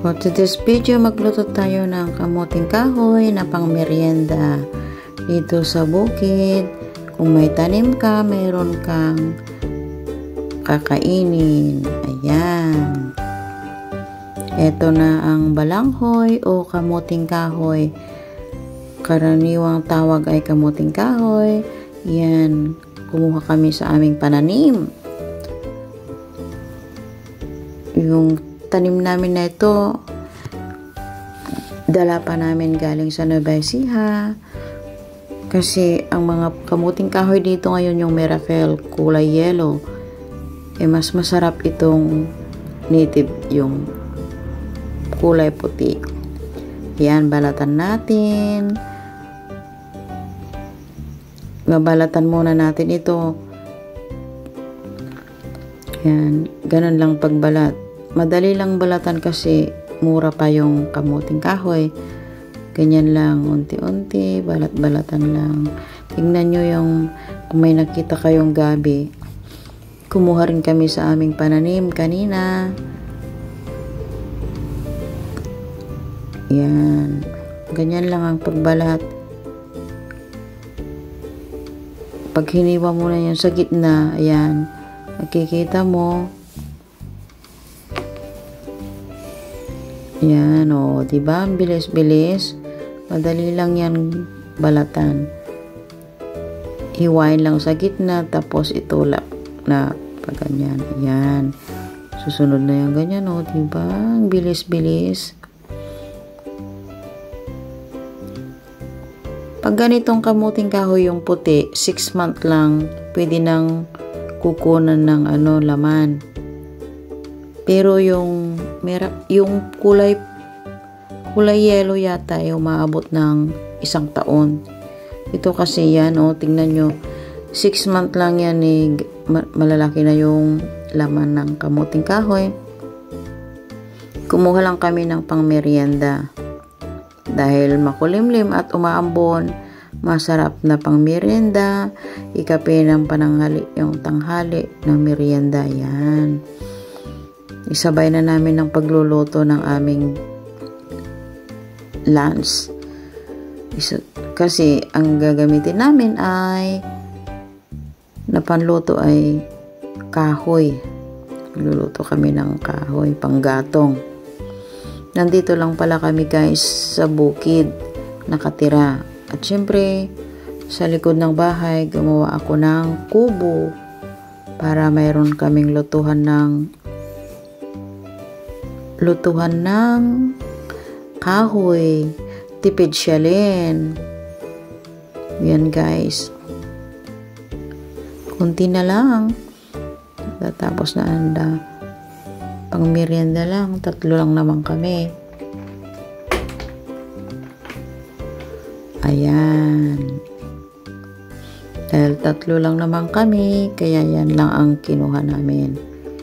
For today's video, magluto tayo ng kamuting kahoy na pang merienda dito sa bukid. Kung may tanim ka, mayroon kang kakainin. Ayan. Ito na ang balanghoy o kamuting kahoy. Karaniwang tawag ay kamuting kahoy. Yan. Kumuha kami sa aming pananim. Yung tanim namin na ito, dala pa namin galing sa Nueva Ecija. Kasi ang mga kamuting kahoy dito ngayon yung Miracle kulay yellow. Mas masarap itong native yung kulay puti. Yan, balatan natin. Babalatan muna natin ito. Yan, ganun lang pagbalat. Madali lang balatan kasi mura pa yung kamuting kahoy. Ganyan lang, unti-unti, balat-balatan lang. Tingnan nyo yung, kung may nakita kayong gabi. Kumuha rin kami sa aming pananim kanina. Yan. Ganyan lang ang pagbalat. Pag hiniwa mo na yan sa gitna, ayan, nakikita mo. Yan, o, diba? Bilis-bilis. Madali lang yan balatan. Hiwain lang sa gitna, tapos itulak na pag ganyan. Ayan. Susunod na yan ganyan, o, diba? Bilis-bilis. Pag ganitong kamuting kahoy yung puti, 6 month lang, pwede nang kukunan ng laman. Pero yung kulay yellow yata yung maabot ng 1 taon. Ito kasi yan, tingnan nyo, 6 month lang yan, malalaki na yung laman ng kamuting kahoy. Kumuha lang kami ng pang merienda. Dahil makulimlim at umaambon, masarap na pang merienda, ikape ng pananghali, yung tanghali ng merienda. Yan. Isabay na namin ng pagluluto ng aming lunch. Kasi ang gagamitin namin ay na panluto ay kahoy. Luluto kami ng kahoy, panggatong. Nandito lang pala kami guys sa bukid nakatira. At syempre, sa likod ng bahay, gumawa ako ng kubo para mayroon kaming lutuhan ng kahoy. Tipid siya rin. Yan guys. Kunti na lang. Tapos na anda. Pang merienda lang. 3 lang naman kami. Ayan. Dahil 3 lang naman kami, kaya yan lang ang kinuha namin.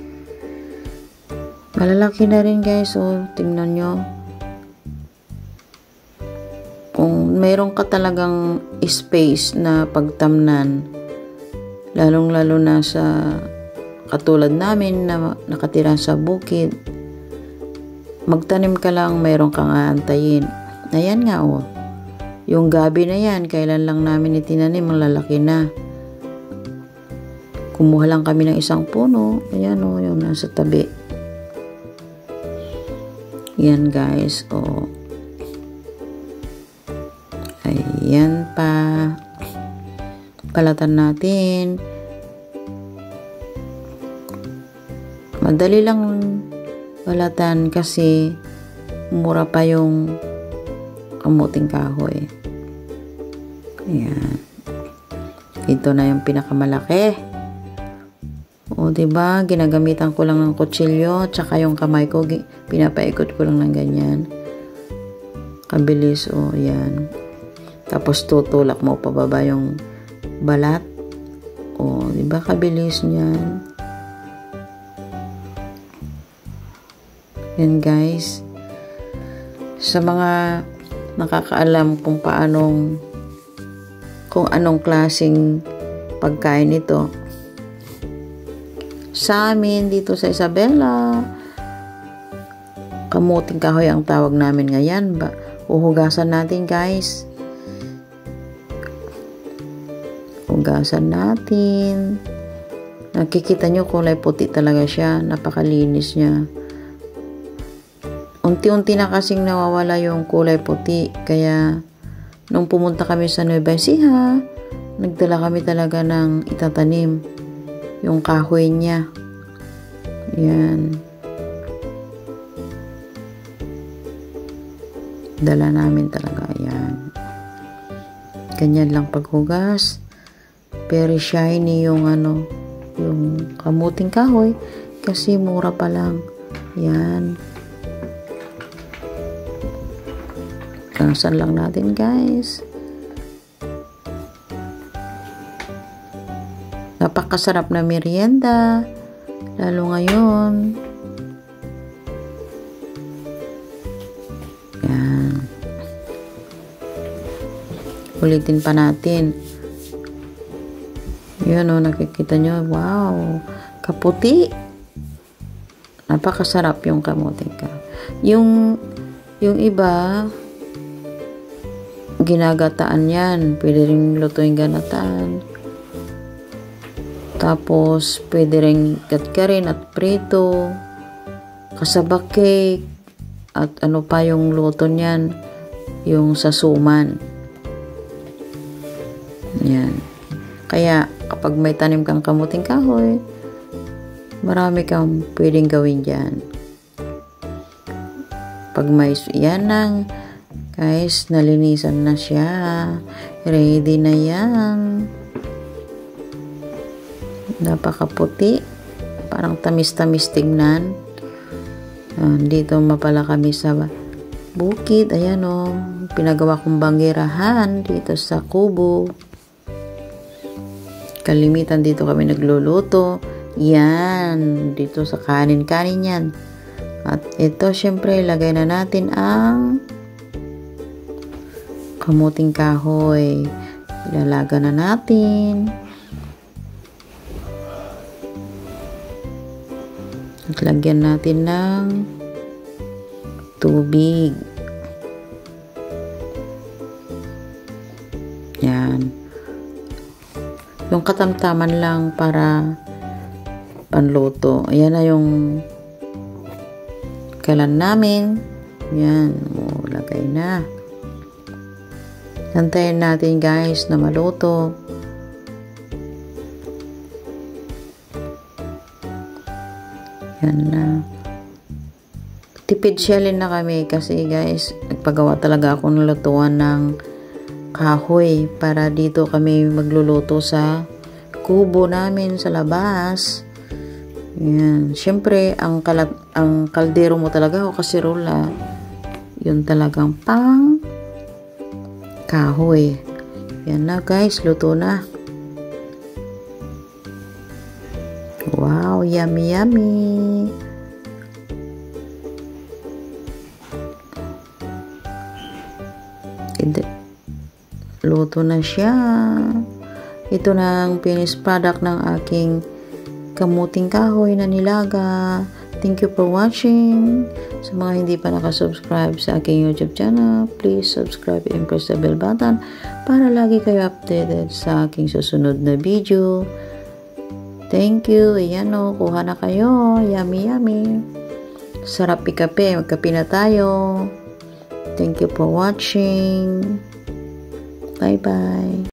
Malalaki na rin guys, tingnan nyo. Kung mayroon ka talagang space na pagtamnan, lalong-lalo na sa katulad namin na nakatira sa bukid, magtanim ka lang, mayroon kang aantayin. Ayan nga, yung gabi na yan, kailan lang namin itinanim, malalaki na. Kumuha lang kami ng 1 puno. Ayan, yung nasa tabi. Yan guys, ayan pa. Balatan natin. Madali lang balatan kasi mura pa yung kamuting kahoy. Ayan. Ito na yung pinakamalaki. Diba? Ginagamitan ko lang ng kutsilyo, tsaka yung kamay ko, pinapaikot ko lang ng ganyan. Kabilis, yan. Tapos tutulak mo pababa yung balat. Diba? Kabilis niyan. Yan guys. Sa mga nakakaalam kung anong klaseng pagkain ito, sa amin dito sa Isabela, Kamuting kahoy ang tawag namin ngayon. Uhugasan natin, guys. Hugasan natin. Nakikita nyo, kulay puti talaga siya. Napakalinis niya. Unti-unti na kasing nawawala yung kulay puti. Kaya, nung pumunta kami sa Nueva Ecija, nagdala kami talaga ng itatanim. Yung kahoy niya. Yan. Dala namin talaga. Yan. Ganyan lang paghugas. Very shiny yung yung kamuting kahoy. Kasi mura pa lang. Yan. Kasan lang natin, guys. Napakasarap na merienda. Lalo ngayon. Yan. Ulitin pa natin. Yun nakikita nyo. Wow. Kaputi. Napakasarap yung kamuting ka. Yung iba, ginagataan yan. Pwede rin lutuin ganataan. Tapos, pwede rin katkarin at prito. Kasaba cake. At ano pa yung luto niyan? Yung sasuman. Yan. Kaya, kapag may tanim kang kamuting kahoy, marami kang pwedeng gawin dyan. Pag may yan lang, guys, nalinisan na siya. Ready na yan. Napakaputi. Parang tamis-tamis tingnan. Dito mapala kami sa bukid. Ayan pinagawa kong banggirahan dito sa kubo. Kalimitan dito kami nagluluto. Yan. Dito sa kanin-kanin yan. At ito, syempre, ilagay na natin ang kamuting kahoy. Ilalaga na natin. At lagyan natin ng tubig. Yan. Yung katamtaman lang para panluto. Ayan na yung kalan namin. Yan. Lagay na. Antayin natin, guys, na maluto. Yan na. Tipid shellin na kami kasi, guys, nagpagawa talaga ako ng lutuan ng kahoy para dito kami magluluto sa kubo namin sa labas. Yan. Siyempre, ang kaldero mo talaga o kasirola, yun talagang pang kahoy. Yan na, guys, luto na. Wow, yummy, yummy. Luto na siya. Ito na ang finished product ng aking kamuting kahoy na nilaga. Thank you for watching. Sa mga hindi pa nakasubscribe sa aking YouTube channel, please subscribe and press the bell button para lagi kayo updated sa aking susunod na video. Thank you. Ayan kuha na kayo. Yummy, yummy. Sarap ikape. Magkape na tayo. Thank you for watching. Bye-bye.